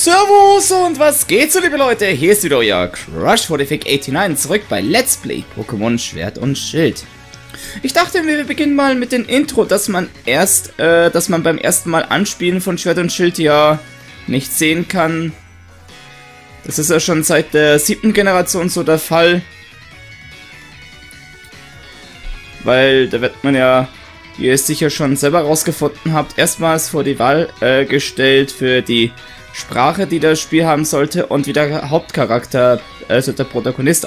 Servus und was geht so, liebe Leute? Hier ist wieder euer Crush4589 zurück bei Let's Play Pokémon Schwert und Schild. Ich dachte, wir beginnen mal mit dem Intro, dass man beim ersten Mal Anspielen von Schwert und Schild ja nicht sehen kann. Das ist ja schon seit der 7. Generation so der Fall. Weil da wird man ja, wie ihr es sicher schon selber rausgefunden habt, erstmals vor die Wahl gestellt für die Sprache, die das Spiel haben sollte und wie der Hauptcharakter, also der Protagonist,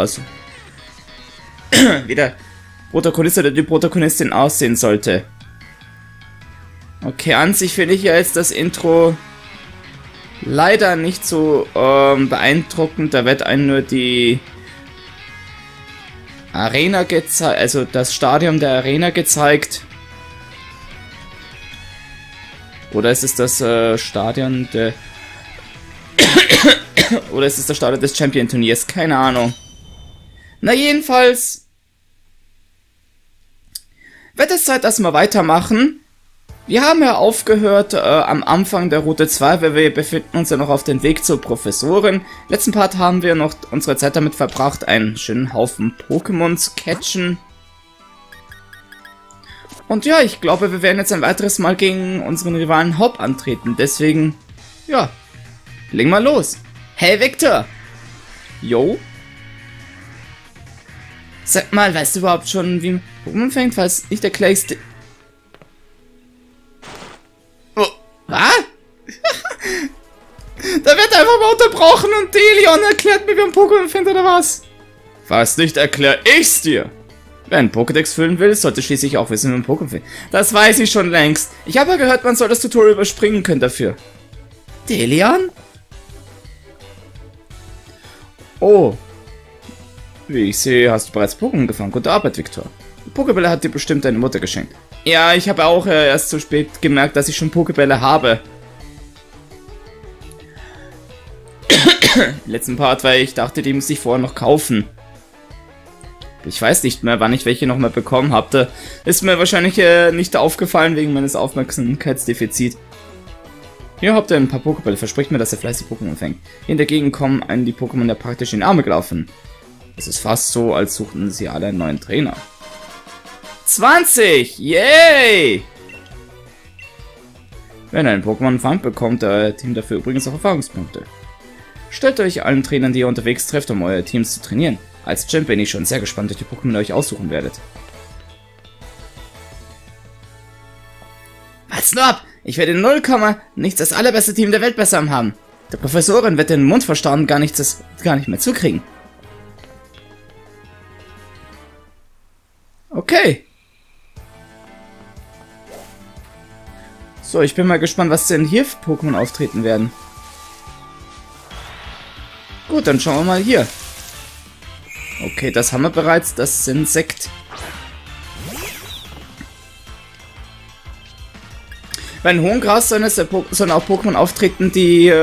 wie der Protagonist oder die Protagonistin aussehen sollte. Okay, an sich finde ich ja jetzt das Intro leider nicht so beeindruckend. Da wird einem nur die Arena gezeigt, also das Stadion der Arena gezeigt. Oder ist es das Stadion der... Oder ist es das Stadion des Champion-Turniers? Keine Ahnung. Na jedenfalls... wird es Zeit, dass wir weitermachen. Wir haben ja aufgehört am Anfang der Route 2, weil wir befinden uns ja noch auf dem Weg zur Professorin. Letzten Part haben wir noch unsere Zeit damit verbracht, einen schönen Haufen Pokémon zu catchen. Und ja, ich glaube, wir werden jetzt ein weiteres Mal gegen unseren Rivalen Hop antreten. Deswegen, ja, legen wir los. Hey Victor! Jo? Sag mal, weißt du überhaupt schon, wie Pokémon fängt? Falls nicht, erkläre ich's dir. Oh, was? Da wird einfach mal unterbrochen und Delion erklärt mir, wie ein Pokémon fängt oder was? Falls nicht, erkläre ich's dir. Wer einen Pokédex füllen will, sollte schließlich auch wissen, wie man Pokémon fängt. Das weiß ich schon längst. Ich habe ja gehört, man soll das Tutorial überspringen können dafür. Delion? Oh. Wie ich sehe, hast du bereits Pokémon gefangen. Gute Arbeit, Victor. Die Pokébälle hat dir bestimmt deine Mutter geschenkt. Ja, ich habe auch erst zu spät gemerkt, dass ich schon Pokébälle habe. Im letzten Part, weil ich dachte, die muss ich vorher noch kaufen. Ich weiß nicht mehr, wann ich welche nochmal bekommen habe. Ist mir wahrscheinlich nicht aufgefallen wegen meines Aufmerksamkeitsdefizits. Hier habt ihr ein paar Pokébälle. Verspricht mir, dass ihr fleißig Pokémon fängt. In der Gegend kommen einem die Pokémon ja praktisch in die Arme gelaufen. Es ist fast so, als suchten sie alle einen neuen Trainer. 20! Yay! Wenn ihr einen Pokémon fangt, bekommt euer Team dafür übrigens auch Erfahrungspunkte. Stellt euch allen Trainern, die ihr unterwegs trefft, um eure Teams zu trainieren. Als Champ bin ich schon sehr gespannt, welche Pokémon ihr euch aussuchen werdet. Wart's nur ab! Ich werde 0, nichts das allerbeste Team der Welt besser haben. Der Professorin wird den Mund verstauen gar nicht mehr zukriegen. Okay. So, ich bin mal gespannt, was denn hier für Pokémon auftreten werden. Gut, dann schauen wir mal hier. Okay, das haben wir bereits. Das ist Insekt. Bei den hohen Gras sollen auch Pokémon auftreten, die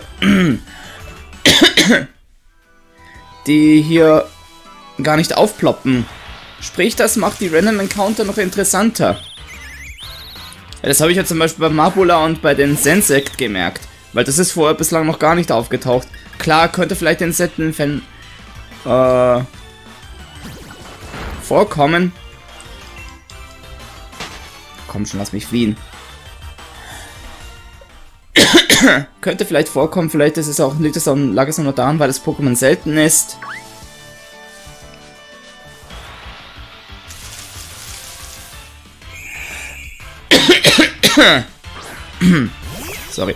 die hier gar nicht aufploppen. Sprich, das macht die Random Encounter noch interessanter. Ja, das habe ich ja zum Beispiel bei Mabula und bei den Sensect gemerkt. Weil das ist vorher bislang noch gar nicht aufgetaucht. Klar, könnte vielleicht in seltenen Fällen vorkommen. Komm schon, lass mich fliehen. Könnte vielleicht vorkommen, vielleicht ist es auch, lag es auch nur daran, weil das Pokémon selten ist. Sorry.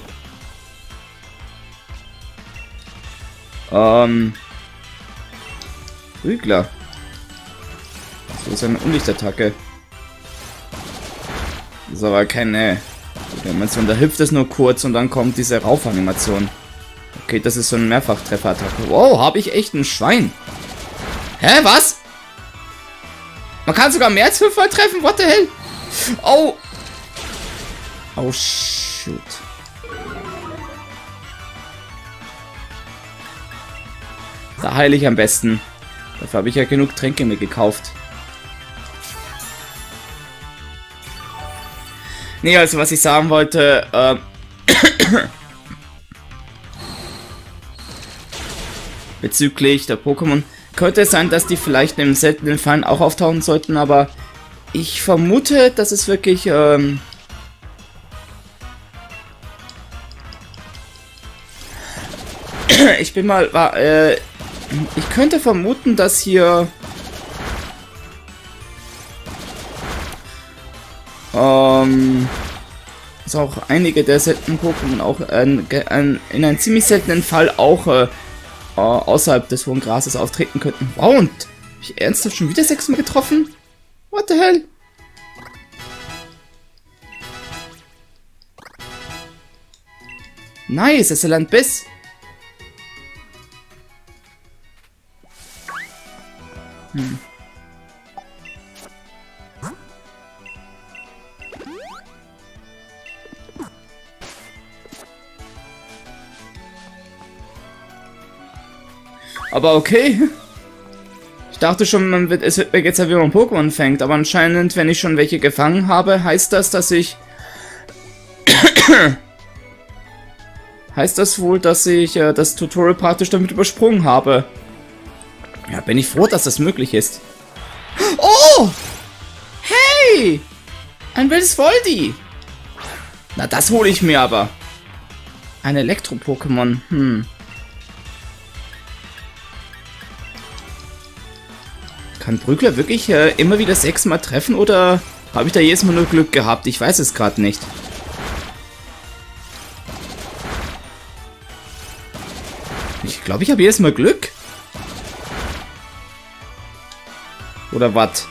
Rügler. Das ist eine Unlichtattacke. Das ist aber keine Animation. Da hüpft es nur kurz und dann kommt diese Raufanimation. Okay, das ist so eine Mehrfachtrefferattacke. Wow, habe ich echt ein Schwein. Hä, was? Man kann sogar mehr als 5-mal treffen? What the hell? Oh. Oh, shoot. Da heile ich am besten. Dafür habe ich ja genug Tränke mir gekauft. Nee, also was ich sagen wollte, bezüglich der Pokémon. Könnte es sein, dass die vielleicht in seltenen Fallen auch auftauchen sollten, aber ich vermute, dass es wirklich ich bin mal ich könnte vermuten, dass hier dass auch einige der seltenen Pokémon auch in einem ziemlich seltenen Fall auch außerhalb des hohen Grases auftreten könnten. Wow, und hab ich ernsthaft schon wieder 6-mal getroffen? What the hell? Nice, exzellent Biss. Aber okay. Ich dachte schon, es wird mir jetzt ja, wie man Pokémon fängt. Aber anscheinend, wenn ich schon welche gefangen habe, heißt das, dass ich... heißt das wohl, dass ich das Tutorial praktisch damit übersprungen habe. Ja, bin ich froh, dass das möglich ist. Oh! Hey! Ein wildes Voldi! Na, das hole ich mir aber. Ein Elektro-Pokémon. Kann Brügler wirklich immer wieder 6-mal treffen oder habe ich da jedes Mal nur Glück gehabt? Ich weiß es gerade nicht. Ich glaube, ich habe jedes Mal Glück. Oder was?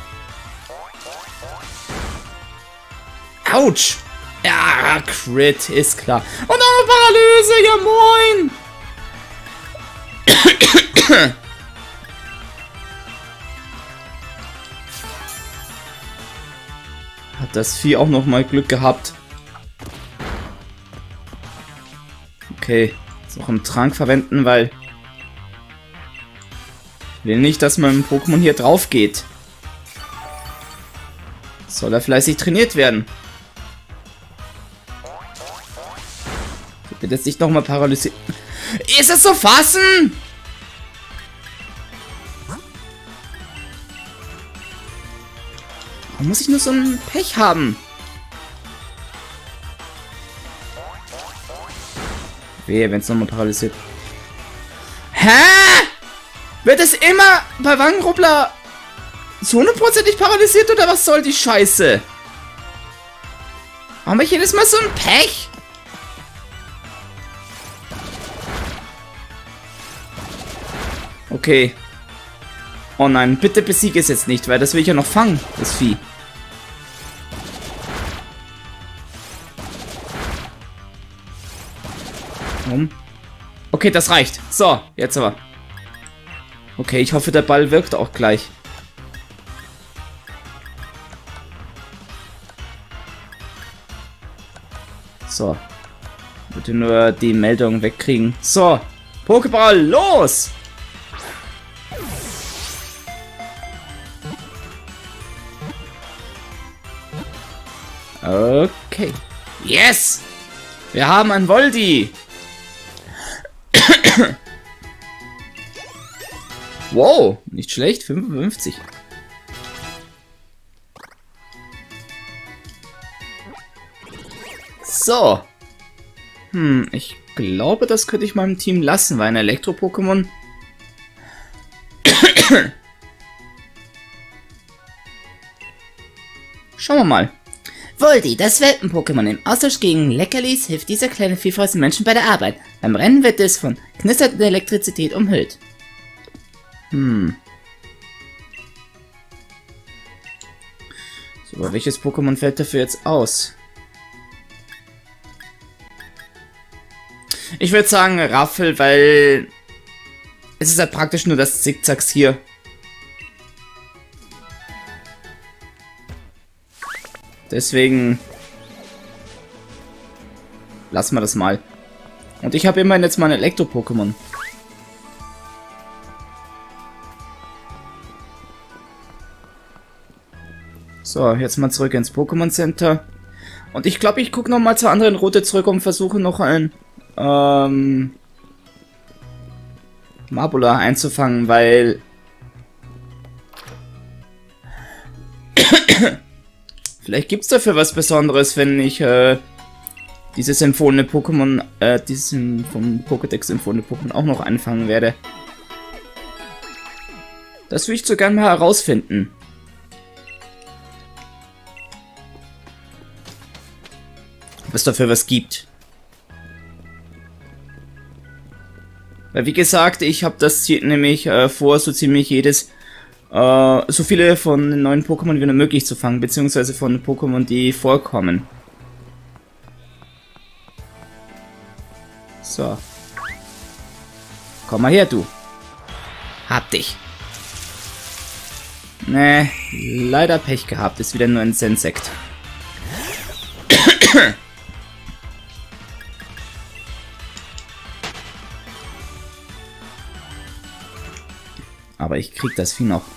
Autsch! Ja, Crit, ist klar. Und eine Paralyse, ja moin! Hat das Vieh auch noch mal Glück gehabt. Okay, jetzt noch einen Trank verwenden, weil... ich will nicht, dass mein Pokémon hier drauf geht. Soll er fleißig trainiert werden. Ich will jetzt nicht nochmal paralysiert. Ist es zu fassen? Warum muss ich nur so ein Pech haben? Wehe, wenn es nochmal paralysiert. Hä? Wird es immer bei Wangenrubbler so 100%ig paralysiert oder was soll die Scheiße? Warum habe ich jedes Mal so ein Pech? Okay. Oh nein, bitte besiege es jetzt nicht, weil das will ich ja noch fangen, das Vieh. Okay, das reicht. So, jetzt aber. Okay, ich hoffe, der Ball wirkt auch gleich. So. Bitte nur die Meldung wegkriegen. So. Pokéball, los! Okay. Yes! Wir haben ein Voldi! Wow, nicht schlecht, 55. So. Ich glaube, das könnte ich meinem Team lassen, weil ein Elektro-Pokémon... Schauen wir mal. Voldi, das Welpen-Pokémon. Im Austausch gegen Leckerlis hilft dieser kleine Vielfraß Menschen bei der Arbeit. Beim Rennen wird es von knisternder Elektrizität umhüllt. So, aber welches Pokémon fällt dafür jetzt aus? Ich würde sagen Raffel, weil es ist ja praktisch nur das Zickzacks hier. Deswegen lassen wir das mal. Und ich habe immerhin jetzt mal ein Elektro-Pokémon. So, jetzt mal zurück ins Pokémon Center. Und ich glaube, ich gucke nochmal zur anderen Route zurück und versuche noch ein Marbula einzufangen, weil... Vielleicht gibt es dafür was Besonderes, wenn ich dieses empfohlene Pokémon, diesen vom Pokédex empfohlene Pokémon auch noch einfangen werde. Das würde ich so gerne mal herausfinden. Ob es dafür was gibt. Weil wie gesagt, ich habe das Ziel nämlich vor, so ziemlich so viele von den neuen Pokémon wie nur möglich zu fangen, beziehungsweise von den Pokémon, die vorkommen. So. Komm mal her, du. Hab dich. Nee, leider Pech gehabt. Ist wieder nur ein Sensekt. Aber ich krieg das Vieh noch.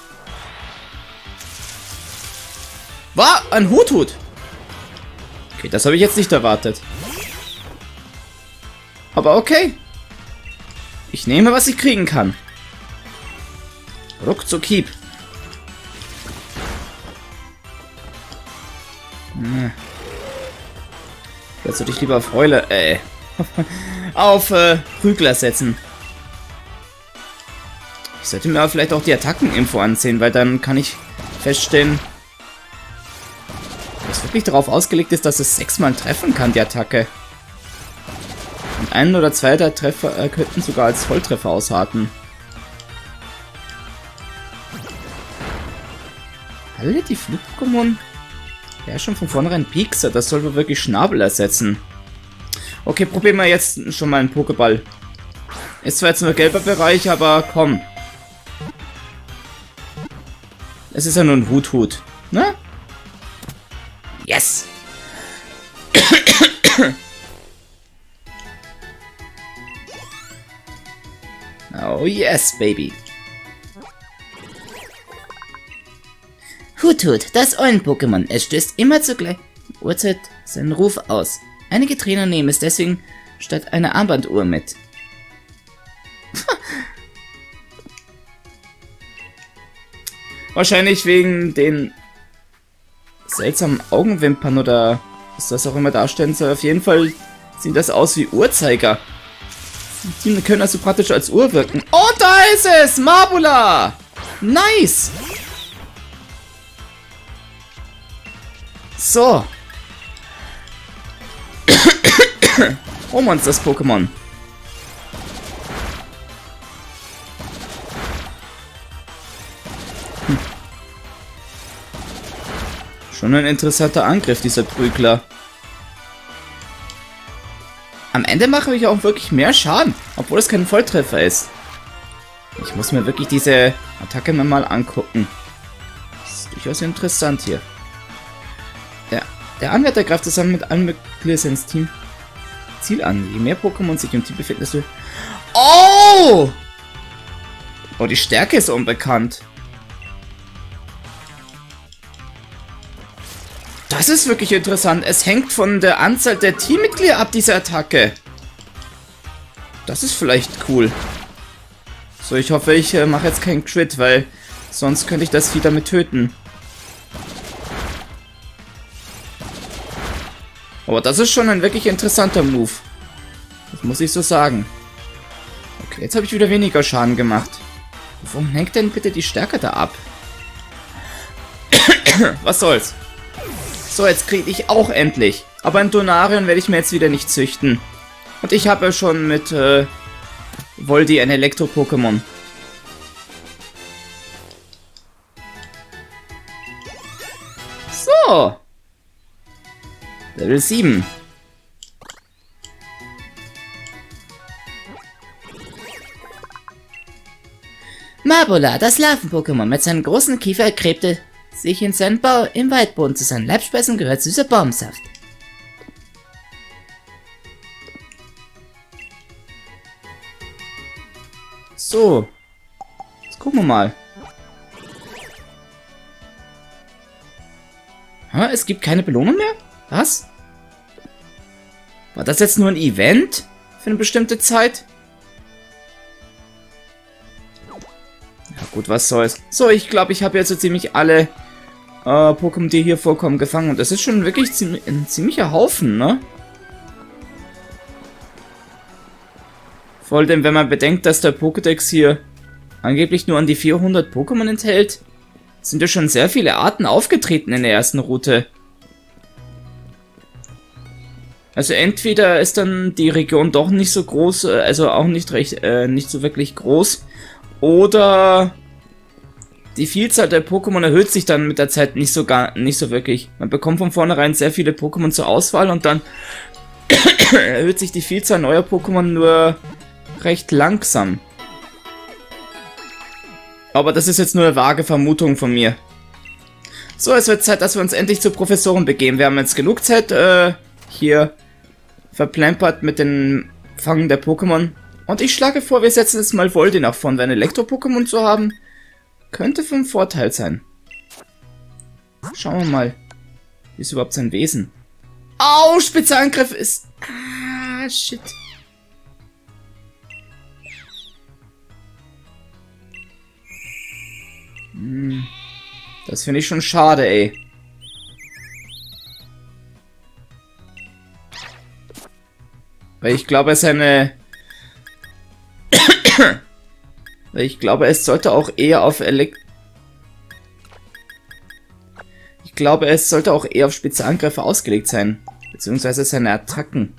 War ein Huthut. Okay, das habe ich jetzt nicht erwartet. Aber okay. Ich nehme, was ich kriegen kann. Ruckzuck Hieb. Jetzt sollte ich lieber auf Eule, auf Prügler setzen. Ich sollte mir aber vielleicht auch die Attackeninfo ansehen, weil dann kann ich feststellen, dass wirklich darauf ausgelegt ist, dass es 6-mal treffen kann, die Attacke. Und 1 oder 2 der Treffer könnten sogar als Volltreffer ausarten. Alle die Flug-Pokémon? Ja, schon von vornherein Piekser, das soll wohl wirklich Schnabel ersetzen. Okay, probieren wir jetzt schon mal einen Pokéball. Ist zwar jetzt nur gelber Bereich, aber komm. Es ist ja nur ein Huthut, ne? Yes! Oh yes, baby. Huthut, das Eulen-Pokémon. Es stößt immer zur gleichen Uhrzeit seinen Ruf aus. Einige Trainer nehmen es deswegen statt einer Armbanduhr mit. Wahrscheinlich wegen den seltsamen Augenwimpern oder was das auch immer darstellen soll. Auf jeden Fall sieht das aus wie Uhrzeiger. Die können also praktisch als Uhr wirken. Und da ist es! Marbula! Nice! So. Oh, Monsters Pokémon. Schon ein interessanter Angriff, dieser Prügler. Am Ende mache ich auch wirklich mehr Schaden, obwohl es kein Volltreffer ist. Ich muss mir wirklich diese Attacke mal angucken. Das ist durchaus interessant hier. Der Anwärter greift zusammen mit allen Mitgliedern seines Teams Ziel an. Je mehr Pokémon sich im Team befinden, desto... Oh! Oh, die Stärke ist unbekannt. Das ist wirklich interessant. Es hängt von der Anzahl der Teammitglieder ab, diese Attacke. Das ist vielleicht cool. So, ich hoffe, ich mache jetzt keinen Crit, weil sonst könnte ich das Vieh damit töten. Aber das ist schon ein wirklich interessanter Move. Das muss ich so sagen. Okay, jetzt habe ich wieder weniger Schaden gemacht. Warum hängt denn bitte die Stärke da ab? Was soll's? So, jetzt kriege ich auch endlich. Aber ein Donarion werde ich mir jetzt wieder nicht züchten. Und ich habe ja schon mit Voldi ein Elektro-Pokémon. So. Level 7. Marbula, das Larven-Pokémon mit seinem großen Kiefer gräbte sich in seinen Bau im Waldboden. Zu seinen Leibspeisen gehört süßer Baumsaft. So. Jetzt gucken wir mal. Es gibt keine Belohnung mehr? Was? War das jetzt nur ein Event? Für eine bestimmte Zeit? gut, was soll's. So, ich glaube, ich habe jetzt so ziemlich alle Pokémon, die hier vorkommen, gefangen. Und das ist schon wirklich ein ziemlicher Haufen, ne? Vor allem, wenn man bedenkt, dass der Pokédex hier angeblich nur an die 400 Pokémon enthält, sind ja schon sehr viele Arten aufgetreten in der ersten Route. Also entweder ist dann die Region doch nicht so groß, also auch nicht recht, nicht so wirklich groß, oder die Vielzahl der Pokémon erhöht sich dann mit der Zeit nicht so wirklich. Man bekommt von vornherein sehr viele Pokémon zur Auswahl und dann erhöht sich die Vielzahl neuer Pokémon nur recht langsam. Aber das ist jetzt nur eine vage Vermutung von mir. So, es wird Zeit, dass wir uns endlich zur Professorin begeben. Wir haben jetzt genug Zeit hier verplempert mit den Fangen der Pokémon. Und ich schlage vor, wir setzen jetzt mal Voldy nach vorn. Ein Elektro-Pokémon zu haben, könnte von Vorteil sein. Schauen wir mal. Wie ist überhaupt sein Wesen? Au, Spezialangriff ist... Ah, shit. Das finde ich schon schade, ey. Weil ich glaube, es sollte auch eher auf Ich glaube, es sollte auch eher auf Spezialangriffe ausgelegt sein. Beziehungsweise seine Attacken.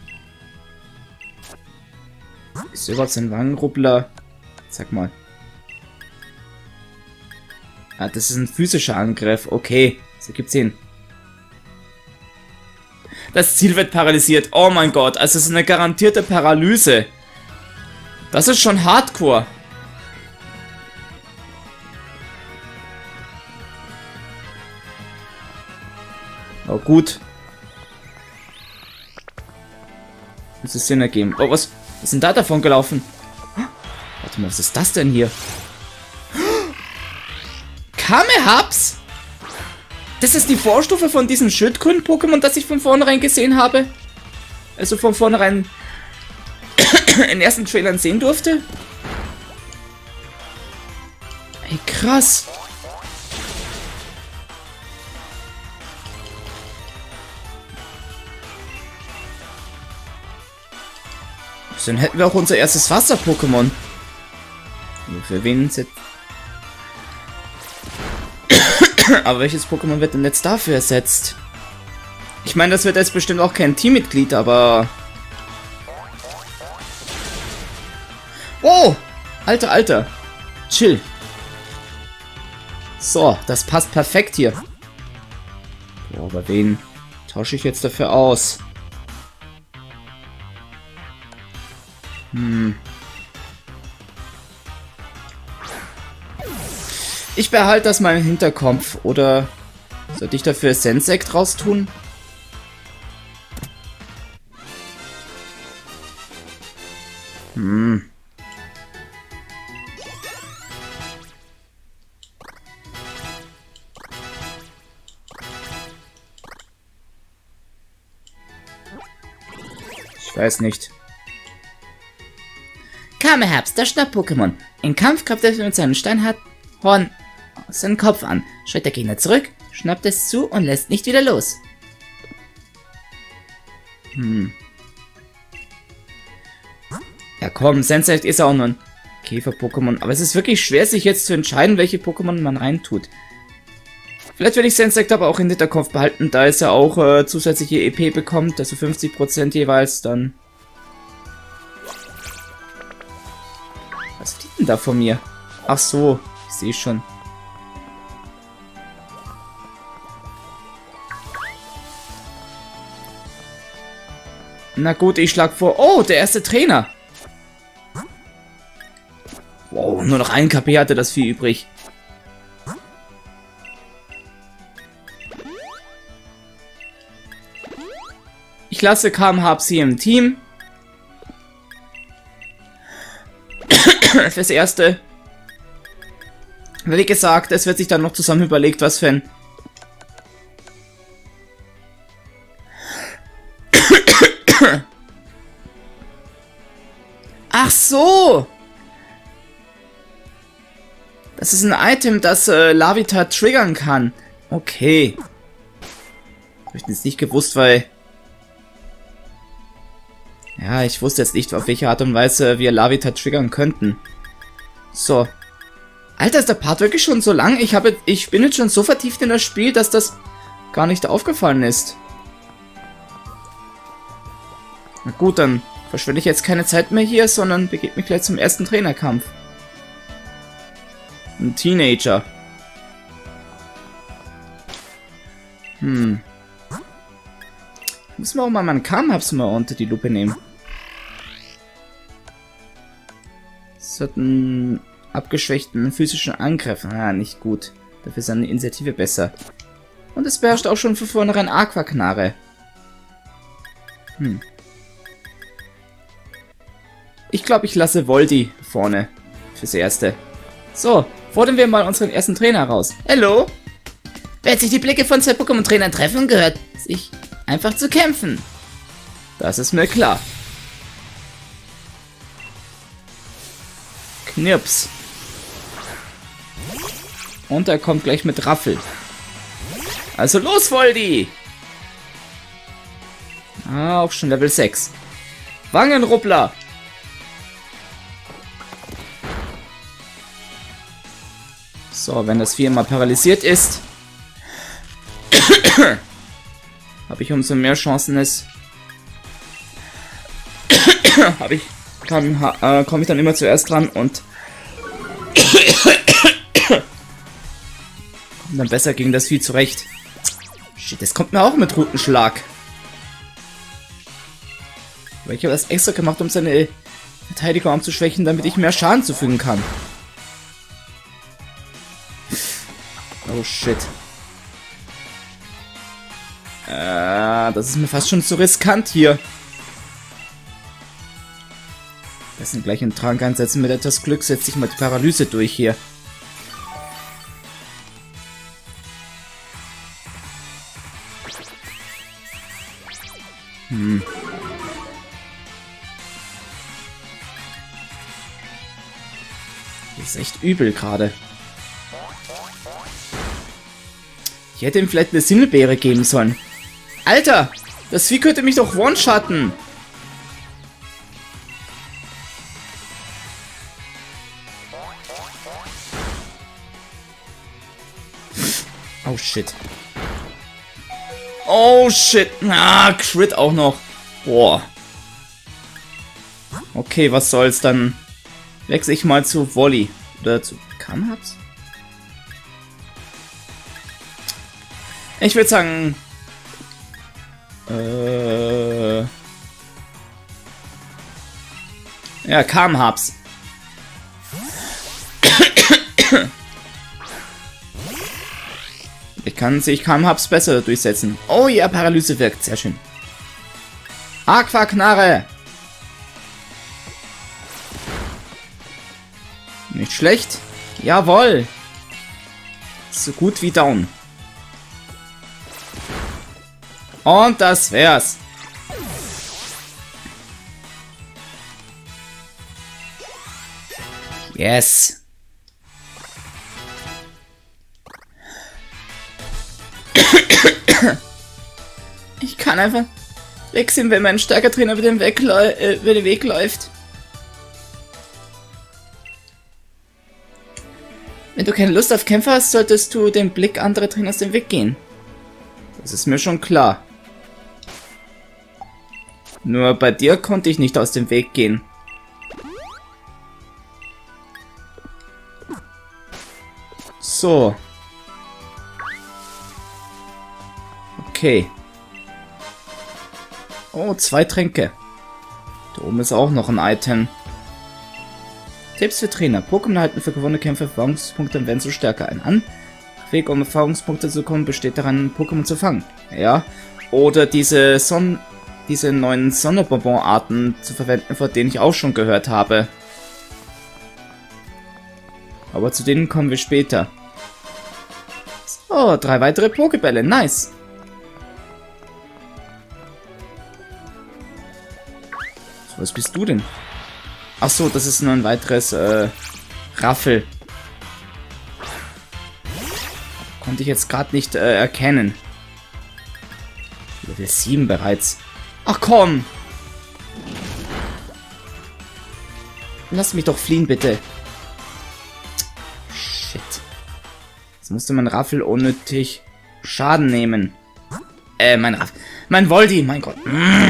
Ist überhaupt sein Wangenrubbler? Sag mal. Ah, das ist ein physischer Angriff. Okay, das ergibt Sinn. Das Ziel wird paralysiert. Oh mein Gott, also es ist eine garantierte Paralyse. Das ist schon Hardcore. Oh, gut. Muss es Sinn ergeben. Oh, was ist denn da davon gelaufen? Warte mal, was ist das denn hier? Kamehaps? Das ist die Vorstufe von diesem Schildkröten-Pokémon, das ich von vornherein gesehen habe. Also von vornherein in den ersten Trailern sehen durfte. Ey, krass. Dann hätten wir auch unser erstes Wasser-Pokémon. Für wen jetzt? Aber welches Pokémon wird denn jetzt dafür ersetzt? Ich meine, das wird jetzt bestimmt auch kein Teammitglied, aber... Oh! Alter. Chill. So, das passt perfekt hier. Boah, aber wen tausche ich jetzt dafür aus? Ich behalte das mal im Hinterkopf. Oder sollte ich dafür Sensect raus tun? Ich weiß nicht. Kamehaps, das Schnapp-Pokémon. Im Kampf greift er mit seinem Steinhorn seinen Kopf an. Schritt der Gegner zurück, schnappt es zu und lässt nicht wieder los. Ja komm, Sensect ist auch nur ein Käfer-Pokémon. Aber es ist wirklich schwer, sich jetzt zu entscheiden, welche Pokémon man reintut. Vielleicht werde ich Sensect aber auch in Hinterkopf behalten, da es ja auch zusätzliche EP bekommt, also 50% jeweils, dann... Was liegt denn da von mir? Ach so, ich sehe schon. Na gut, ich schlage vor... Oh, der erste Trainer! Wow, nur noch ein KP hatte das Vieh übrig. Ich lasse Kamehaps hier im Team. Fürs Erste. Wie gesagt, es wird sich dann noch zusammen überlegt, was für ein... Ach so! Das ist ein Item, das Larvitar triggern kann. Okay. Hab ich jetzt nicht gewusst, weil... Ja, ich wusste jetzt nicht, auf welche Art und Weise wir Larvitar triggern könnten. So. Alter, ist der Part wirklich schon so lang? Ich bin jetzt schon so vertieft in das Spiel, dass das gar nicht aufgefallen ist. Na gut, dann verschwende ich jetzt keine Zeit mehr hier, sondern begebe mich gleich zum ersten Trainerkampf. Ein Teenager. Müssen wir auch mal meinen Kamhaps mal unter die Lupe nehmen. Das hat einen abgeschwächten physischen Angriff. Ah, nicht gut. Dafür ist eine Initiative besser. Und es beherrscht auch schon von vornherein Aquaknarre. Ich glaube, ich lasse Voldy vorne. Fürs Erste. So, fordern wir mal unseren ersten Trainer raus. Hallo? Wer sich die Blicke von 2 Pokémon-Trainern treffen, gehört sich einfach zu kämpfen. Das ist mir klar. Knirps. Und er kommt gleich mit Raffel. Also los, Voldy! Ah, auch schon Level 6. Wangenruppler! So, wenn das Vieh mal paralysiert ist, habe ich umso mehr Chancen, es komme ich dann immer zuerst dran und komme dann besser gegen das Vieh zurecht. Shit, das kommt mir auch mit Rutenschlag. Aber ich habe das extra gemacht, um seine Verteidigung abzuschwächen, damit ich mehr Schaden zufügen kann. Oh shit. Das ist mir fast schon zu riskant hier. Besten gleich einen Trank einsetzen. Mit etwas Glück setze ich mal die Paralyse durch hier. Das ist echt übel gerade. Ich hätte ihm vielleicht eine Sinnebeere geben sollen. Alter! Das Vieh könnte mich doch one-shotten! Oh shit. Oh shit! Ah, Crit auch noch. Boah. Okay, was soll's, dann wechsle ich mal zu Volley. Oder zu Kamhaps? Ich würde sagen... Ja, Kamhaps. Ich kann sich Kamhaps besser durchsetzen. Oh ja, Paralyse wirkt. Sehr schön. Aquaknarre. Nicht schlecht. Jawohl. So gut wie down. Und das wär's. Yes. Ich kann einfach wechseln, wenn mein starker Trainer über den Weg läuft. Wenn du keine Lust auf Kämpfer hast, solltest du den Blick anderer Trainer aus dem Weg gehen. Das ist mir schon klar. Nur bei dir konnte ich nicht aus dem Weg gehen. So. Okay. Oh, 2 Tränke. Da oben ist auch noch ein Item. Tipps für Trainer. Pokémon erhalten für gewonnene Kämpfe Erfahrungspunkte und werden so stärker ein. Weg, um Erfahrungspunkte zu bekommen, besteht daran, Pokémon zu fangen. Ja. Oder diese neuen Sonnenbonbon-Arten zu verwenden, von denen ich auch schon gehört habe. Aber zu denen kommen wir später. So, 3 weitere Pokébälle. Nice. So, was bist du denn? Ach so, das ist nur ein weiteres Raffel. Konnte ich jetzt gerade nicht erkennen. Level 7 bereits. Ach komm! Lass mich doch fliehen, bitte. Shit. Jetzt musste mein Raffel unnötig Schaden nehmen. Mein Voldi, mein Gott.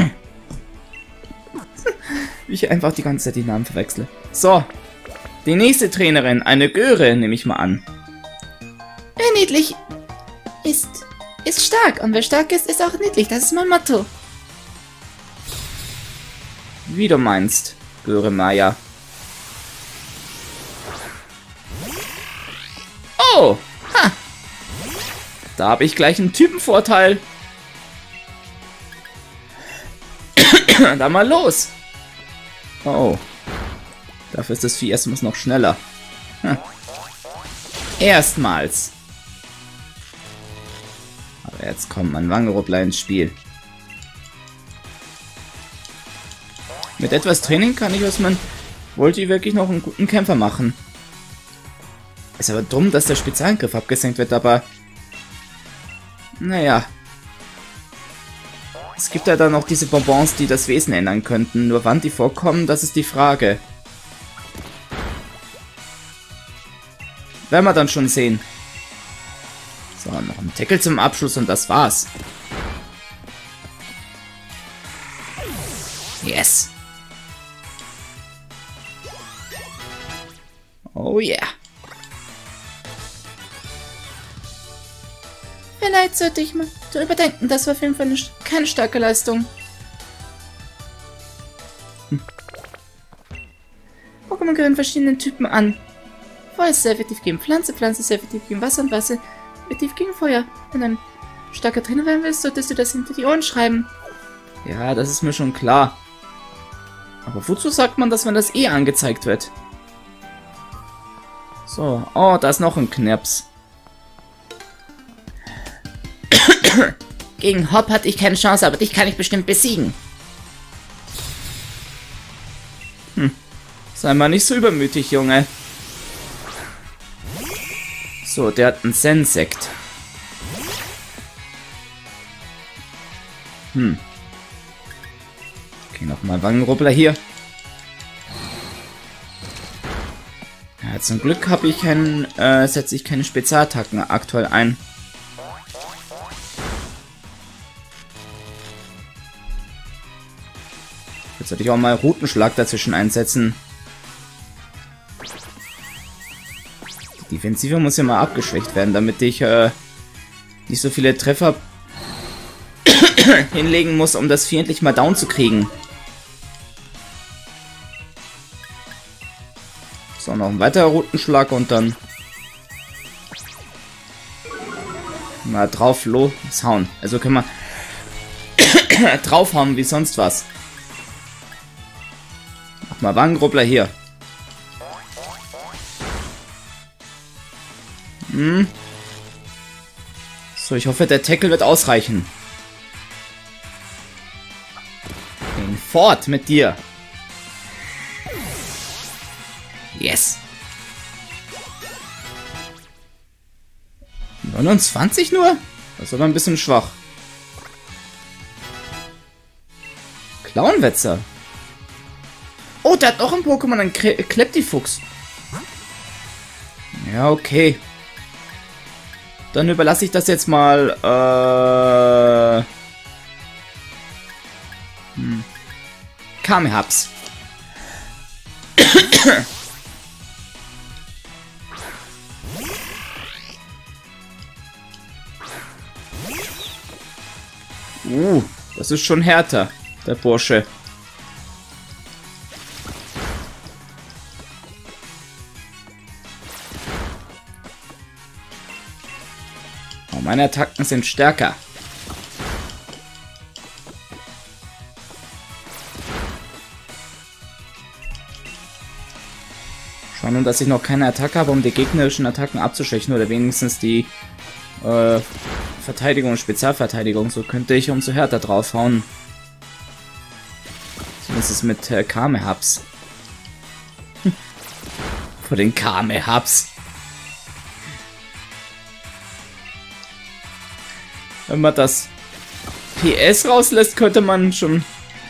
Wie ich einfach die ganze Zeit die Namen verwechsle. So. Die nächste Trainerin, eine Göre, nehme ich mal an. Wer niedlich ist stark. Und wer stark ist auch niedlich. Das ist mein Motto. Wie du meinst, Göre Maya. Oh! Ha! Da habe ich gleich einen Typenvorteil. Da mal los. Oh. Dafür ist das Vieh erstmals noch schneller. Hm. Erstmals. Aber jetzt kommt mein Wangeruppler ins Spiel. Mit etwas Training kann ich aus meinem Voldi wirklich noch einen guten Kämpfer machen. Ist aber dumm, dass der Spezialangriff abgesenkt wird, aber... Naja. Es gibt ja dann noch diese Bonbons, die das Wesen ändern könnten. Nur wann die vorkommen, das ist die Frage. Werden wir dann schon sehen. So, noch ein Tackle zum Abschluss und das war's. Yes. Oh yeah. Vielleicht sollte ich mal überdenken. Das war auf jeden Fall keine starke Leistung. Pokémon gehören verschiedenen Typen an. Feuer ist sehr effektiv gegen Pflanze, Pflanze ist sehr effektiv gegen Wasser und Wasser effektiv gegen Feuer. Wenn du ein starker Trainer werden willst, solltest du das hinter die Ohren schreiben. Ja, das ist mir schon klar. Aber wozu sagt man das, wenn das eh angezeigt wird? So, oh, da ist noch ein Knirps. Gegen Hop hatte ich keine Chance, aber dich kann ich bestimmt besiegen. Sei mal nicht so übermütig, Junge. So, der hat einen Sensekt. Okay, nochmal Wangenruppler hier. Ja, zum Glück habe ich setze ich keine Spezialattacken aktuell ein. Jetzt sollte ich auch mal Routenschlag dazwischen einsetzen. Die Defensive muss ja mal abgeschwächt werden, damit ich nicht so viele Treffer hinlegen muss, um das Vieh endlich mal down zu kriegen. So, noch ein weiterer Routenschlag und dann mal drauf loshauen. Also können wir draufhauen wie sonst was. Mach mal Wangenruppler hier. So, ich hoffe, der Tackle wird ausreichen. Gehen fort mit dir. Yes. 29 nur? Das ist aber ein bisschen schwach. Klauenwetzer. Oh, der hat noch ein Pokémon, ein Kleptifuchs. Ja, okay. Dann überlasse ich das jetzt mal, Kamehaps. Das ist schon härter, der Bursche. Oh, meine Attacken sind stärker. Schau nun, dass ich noch keine Attacke habe, um die gegnerischen Attacken abzuschwächen oder wenigstens die Verteidigung und Spezialverteidigung. So könnte ich umso härter draufhauen. So ist es mit Kamehaps. Vor den Kamehaps. Wenn man das PS rauslässt, könnte man schon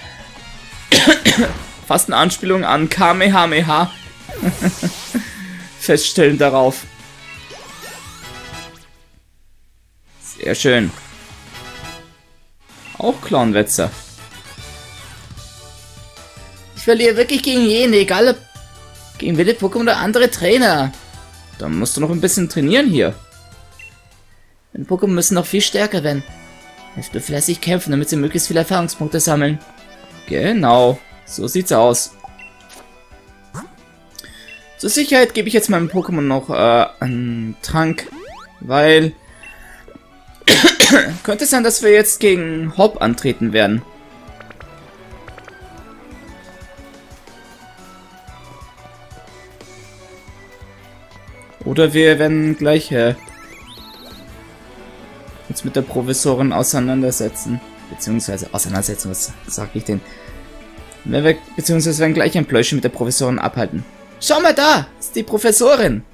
fast eine Anspielung an Kamehameha feststellen darauf. Sehr schön. Auch Clownwetzer. Ich verliere wirklich gegen jeden, egal ob gegen wilde Pokémon oder andere Trainer. Dann musst du noch ein bisschen trainieren hier. Meine Pokémon müssen noch viel stärker werden. Hilft nur fleißig kämpfen, damit sie möglichst viele Erfahrungspunkte sammeln. Genau, so sieht's aus. Zur Sicherheit gebe ich jetzt meinem Pokémon noch einen Trank, weil könnte sein, dass wir jetzt gegen Hop antreten werden. Oder wir werden gleich uns mit der Professorin auseinandersetzen. Beziehungsweise auseinandersetzen, was sag ich denn? Beziehungsweise werden gleich ein Pläuschen mit der Professorin abhalten. Schau mal da, ist die Professorin.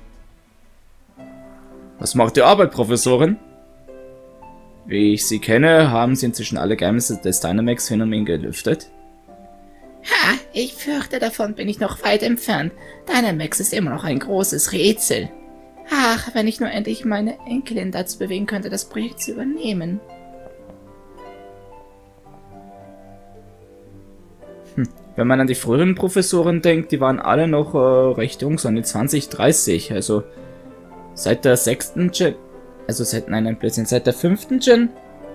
Was macht die Arbeit, Professorin? Wie ich sie kenne, haben sie inzwischen alle Geheimnisse des Dynamax-Phänomens gelüftet. Ha, ich fürchte, davon bin ich noch weit entfernt. Dynamax ist immer noch ein großes Rätsel. Ach, wenn ich nur endlich meine Enkelin dazu bewegen könnte, das Projekt zu übernehmen. Wenn man an die früheren Professoren denkt, die waren alle noch recht jung, so an die 20, 30. Also seit der 6. Gen... Also seit der 5. Gen...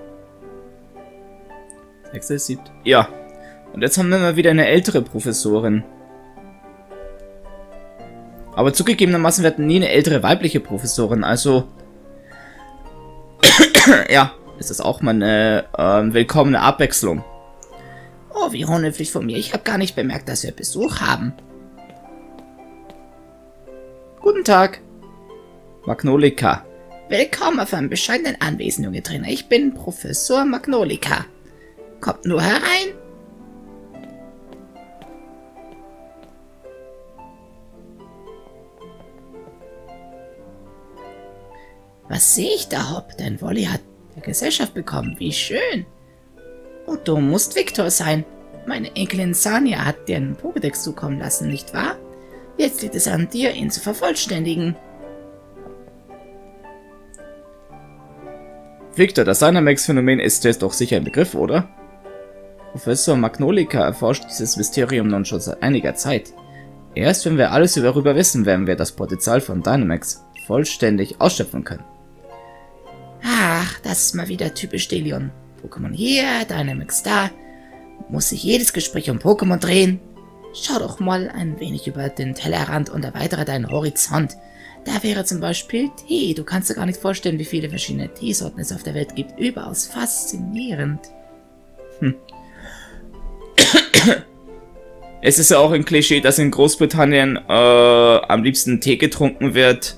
6., 7... Ja. Und jetzt haben wir mal wieder eine ältere Professorin. Aber zugegebenermaßen wir hatten nie eine ältere weibliche Professorin, also... ja, ist das auch mal eine willkommene Abwechslung. Oh, wie unhöflich von mir. Ich habe gar nicht bemerkt, dass wir Besuch haben. Guten Tag. Magnolika. Willkommen auf einem bescheidenen Anwesen, junge Trainer. Ich bin Professor Magnolika. Kommt nur herein. Was sehe ich da, Hop? Dein Wolli hat der Gesellschaft bekommen. Wie schön. Und du musst Victor sein. Meine Enkelin Sania hat dir einen Pokédex zukommen lassen, nicht wahr? Jetzt liegt es an dir, ihn zu vervollständigen. Victor, das Dynamax-Phänomen ist jetzt doch sicher ein Begriff, oder? Professor Magnolika erforscht dieses Mysterium nun schon seit einiger Zeit. Erst wenn wir alles darüber wissen, werden wir das Potenzial von Dynamax vollständig ausschöpfen können. Ach, das ist mal wieder typisch Delion. Pokémon hier, Dynamax da. Muss sich jedes Gespräch um Pokémon drehen? Schau doch mal ein wenig über den Tellerrand und erweitere deinen Horizont. Da wäre zum Beispiel Tee. Du kannst dir gar nicht vorstellen, wie viele verschiedene Teesorten es auf der Welt gibt. Überaus faszinierend. Es ist ja auch ein Klischee, dass in Großbritannien am liebsten Tee getrunken wird.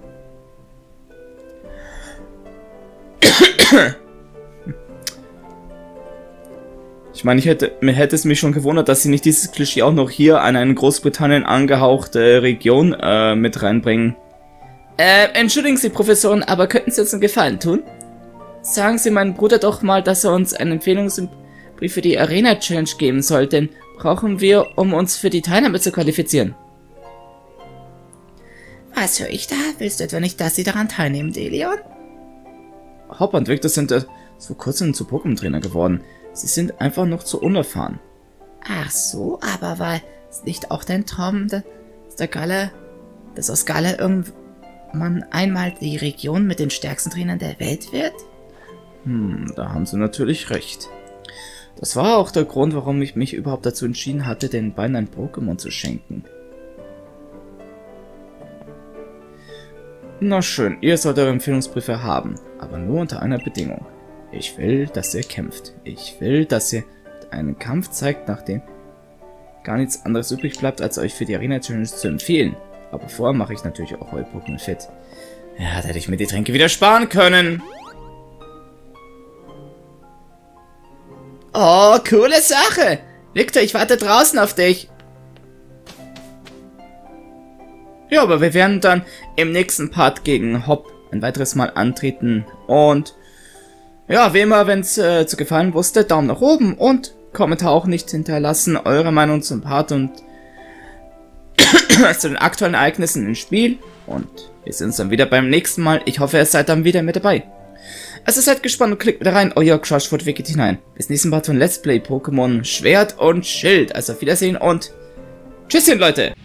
Ich meine, mir hätte es mich schon gewundert, dass sie nicht dieses Klischee auch noch hier an eine Großbritannien angehauchte Region mit reinbringen. Entschuldigen Sie, Professorin, aber könnten Sie uns einen Gefallen tun? Sagen Sie meinem Bruder doch mal, dass er uns einen Empfehlungsbrief für die Arena Challenge geben soll, denn brauchen wir, um uns für die Teilnahme zu qualifizieren. Was höre ich da? Willst du etwa nicht, dass Sie daran teilnehmen, Delion? Hop und Victor sind vor kurzem zu Pokémon-Trainer geworden. Sie sind einfach noch zu unerfahren. Ach so, aber war es nicht auch dein Traum, dass aus Galar irgendwann einmal die Region mit den stärksten Trainern der Welt wird? Da haben Sie natürlich recht. Das war auch der Grund, warum ich mich überhaupt dazu entschieden hatte, den beiden ein Pokémon zu schenken. Na schön, ihr sollt eure Empfehlungsbriefe haben, aber nur unter einer Bedingung. Ich will, dass ihr kämpft. Ich will, dass ihr einen Kampf zeigt, nachdem gar nichts anderes übrig bleibt, als euch für die Arena Challenge zu empfehlen. Aber vorher mache ich natürlich auch eure Pokémon fit. Ja, da hätte ich mir die Tränke wieder sparen können. Oh, coole Sache! Victor, ich warte draußen auf dich. Ja, aber wir werden dann im nächsten Part gegen Hop ein weiteres Mal antreten und Ja, wie immer, wenn es zu gefallen wusste, Daumen nach oben und Kommentar auch nicht hinterlassen, eure Meinung zum Part und zu den aktuellen Ereignissen im Spiel. Und wir sehen uns dann wieder beim nächsten Mal. Ich hoffe, ihr seid dann wieder mit dabei. Also seid gespannt und klickt wieder rein, euer Crushfoot Wiki hinein. Bis nächsten Part von Let's Play Pokémon Schwert und Schild. Also auf Wiedersehen und Tschüsschen, Leute!